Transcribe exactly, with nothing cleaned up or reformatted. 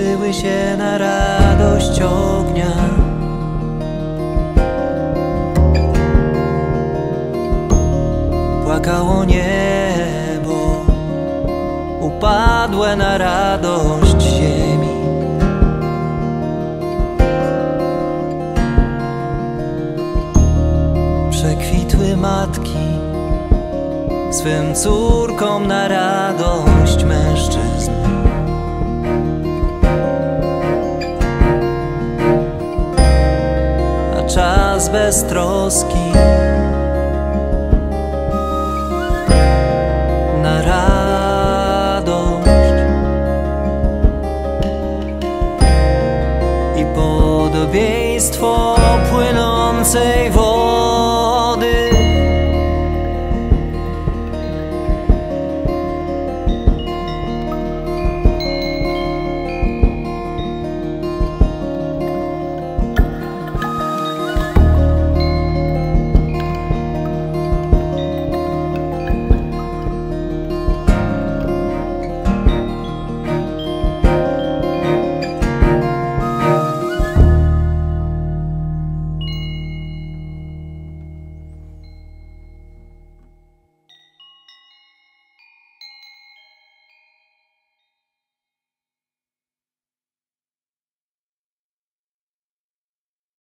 cieszyły się na radość ognia. Płakało niebo, upadłe na radość ziemi. Przekwitły matki swym córkom na radość mężczyzn. A czas bez troski na radość i podobieństwo płynącej wody.